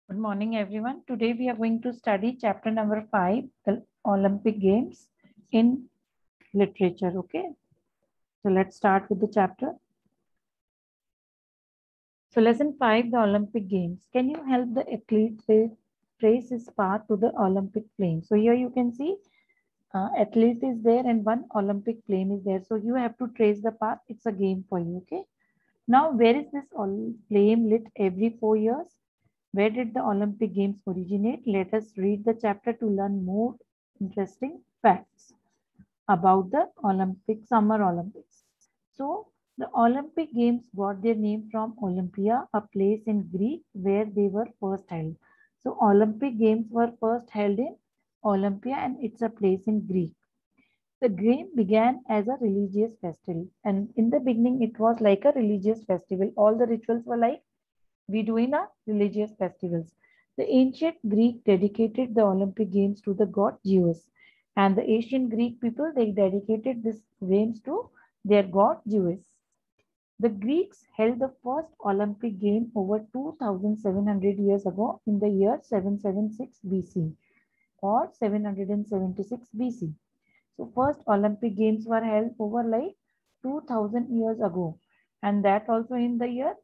Good morning, everyone. Today we are going to study chapter number 5, the Olympic Games in literature. Okay, so let's start with the chapter. So, lesson 5, the Olympic Games. Can you help the athlete trace his path to the Olympic flame? So, here you can see athlete is there and one Olympic flame is there. So, you have to trace the path. It's a game for you. Okay, now where is this flame lit every 4 years? Where did the Olympic Games originate? Let us read the chapter to learn more interesting facts about the Summer Olympics. So, the Olympic Games got their name from Olympia, a place in Greece where they were first held. So, Olympic Games were first held in Olympia and it's a place in Greece. The game began as a religious festival, and in the beginning, it was like a religious festival. All the rituals were like we do in our religious festivals. The ancient Greek dedicated the Olympic Games to the god Zeus, and the ancient Greek people they dedicated this games to their god Zeus. The Greeks held the first Olympic game over 2700 years ago in the year 776 BC or 776 BC. So first Olympic Games were held over like 2000 years ago, and that also in the year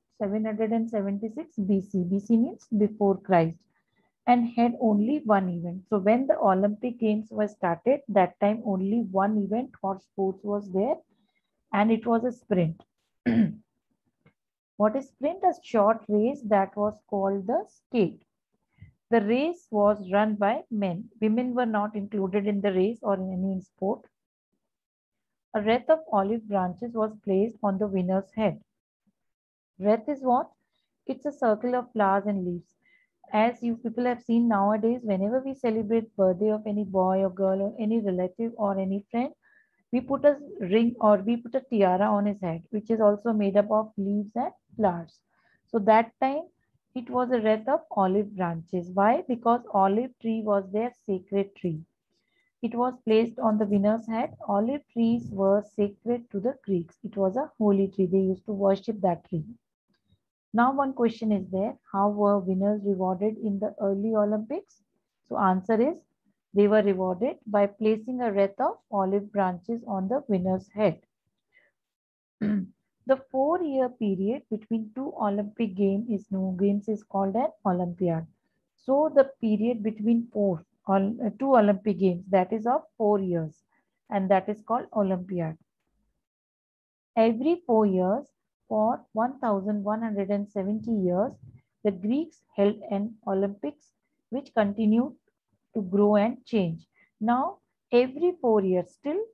776 BC. BC means before Christ, and had only one event. So when the Olympic Games were started, that time only one event or sports was there, and it was a sprint. What is sprint? A short race that was called the skate. The race was run by men. Women were not included in the race or in any sport. A wreath of olive branches was placed on the winner's head. Wreath is what? It's a circle of flowers and leaves. As you people have seen nowadays, whenever we celebrate birthday of any boy or girl or any relative or any friend, we put a ring or we put a tiara on his head, which is also made up of leaves and flowers. So that time it was a wreath of olive branches. Why? Because olive tree was their sacred tree. It was placed on the winner's head. Olive trees were sacred to the Greeks. It was a holy tree. They used to worship that tree. Now one question is there. How were winners rewarded in the early Olympics? So answer is they were rewarded by placing a wreath of olive branches on the winner's head. The 4 year period between two Olympic games is called an Olympiad. So the period between two Olympic games that is of 4 years and that is called Olympiad. Every 4 years for 1170 years, the Greeks held an Olympics which continued to grow and change. Now, every 4 years, till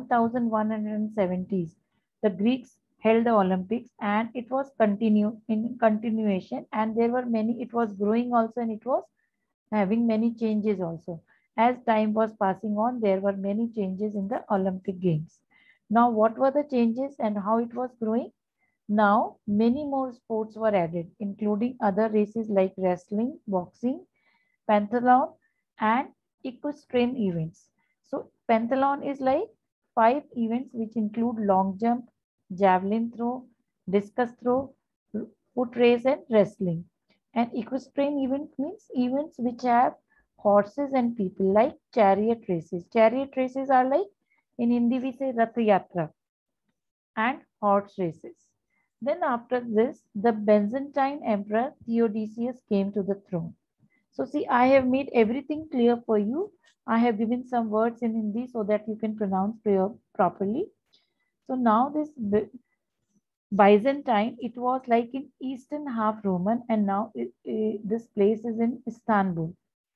1170s, the Greeks held the Olympics and it was continuation and there were many, it was growing also and it was having many changes also. As time was passing on, there were many changes in the Olympic Games. Now, what were the changes and how it was growing? Now, many more sports were added, including other races like wrestling, boxing, pentathlon, and equestrian events. So, pentathlon is like 5 events which include long jump, javelin throw, discus throw, foot race, and wrestling. And equestrian event means events which have horses and people, like chariot races. Chariot races are like in Hindi we say Rath Yatra, and horse races. Then after this, the Byzantine Emperor Theodosius came to the throne. So see, I have made everything clear for you. I have given some words in Hindi so that you can pronounce properly. So now this Byzantine, it was like in eastern half Roman and now this place is in Istanbul.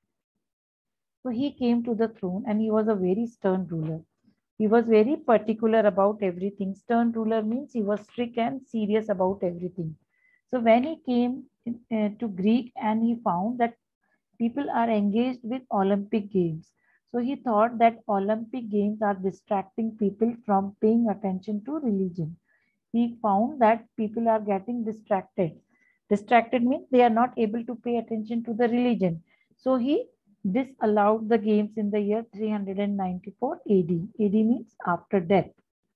So he came to the throne and he was a very stern ruler. He was very particular about everything. Stern ruler means he was strict and serious about everything. So when he came to Greek and he found that people are engaged with Olympic Games. So he thought that Olympic Games are distracting people from paying attention to religion. He found that people are getting distracted. Distracted means they are not able to pay attention to the religion. So he disallowed the games in the year 394 AD. AD means after death.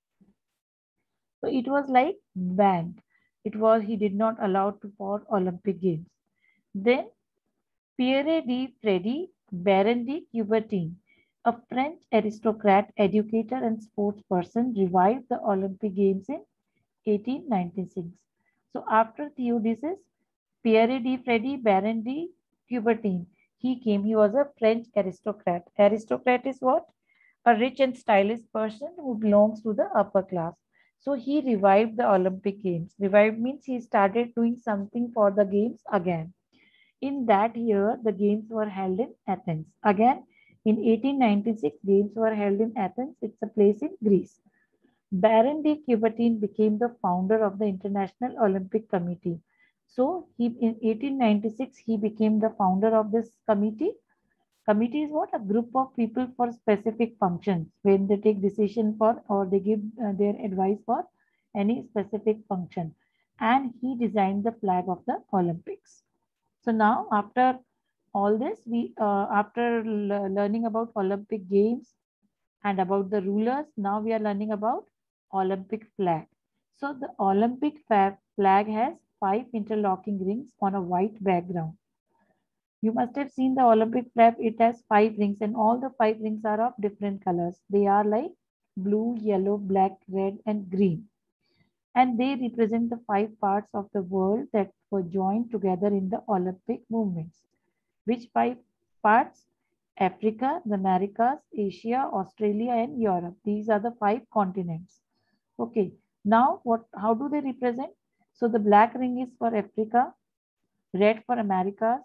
So it was like banned. It was he did not allow to for Olympic Games. Then Pierre de Freddy, Baron de Coubertin, a French aristocrat, educator, and sportsperson, revived the Olympic Games in 1896. So after Theodosius, Pierre de Freddy, Baron de Coubertin, he came. He was a French aristocrat. Aristocrat is what? A rich and stylish person who belongs to the upper class. So he revived the Olympic Games. Revived means he started doing something for the games again. In that year, the games were held in Athens. Again, in 1896, games were held in Athens. It's a place in Greece. Baron de Coubertin became the founder of the International Olympic Committee. So, in 1896, he became the founder of this committee. Committee is what? A group of people for specific functions when they take decision for or they give their advice for any specific function. And he designed the flag of the Olympics. So now after all this, after learning about Olympic Games and about the rulers, now we are learning about Olympic flag. So the Olympic flag has 5 interlocking rings on a white background. You must have seen the Olympic flag. It has 5 rings and all the 5 rings are of different colors. They are like blue, yellow, black, red and green. And they represent the 5 parts of the world that were joined together in the Olympic movements. Which 5 parts? Africa, the Americas, Asia, Australia, and Europe. These are the 5 continents. Okay. Now, how do they represent? So the black ring is for Africa, red for Americas,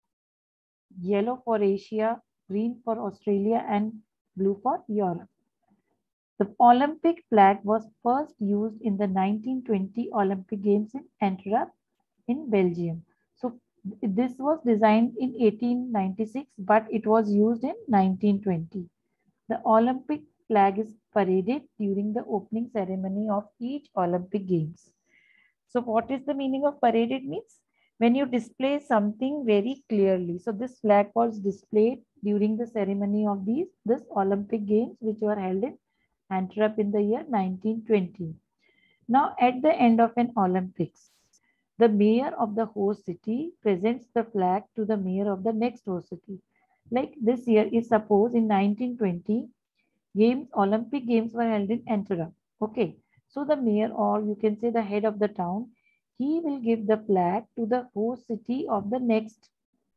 yellow for Asia, green for Australia, and blue for Europe. The Olympic flag was first used in the 1920 Olympic Games in Antwerp in Belgium. So this was designed in 1896, but it was used in 1920. The Olympic flag is paraded during the opening ceremony of each Olympic Games. So what is the meaning of paraded means? When you display something very clearly. So this flag was displayed during the ceremony of this Olympic Games, which were held in Antwerp in the year 1920. Now, at the end of an Olympics, the mayor of the host city presents the flag to the mayor of the next host city. Like this year is suppose in 1920, Olympic Games were held in Antwerp. Okay, so the mayor or you can say the head of the town, he will give the flag to the host city of the next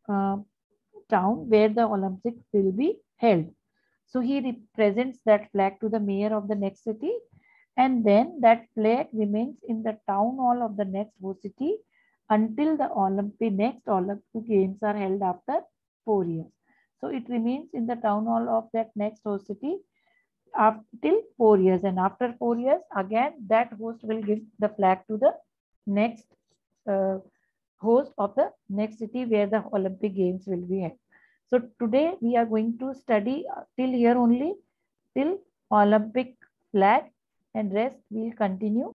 town where the Olympics will be held. So he represents that flag to the mayor of the next city, and then that flag remains in the town hall of the next host city until the next Olympic Games are held after 4 years. So it remains in the town hall of that next host city till 4 years, and after 4 years again that host will give the flag to the next host of the next city where the Olympic Games will be held. So today we are going to study till here only, till Olympic flag, and rest we'll continue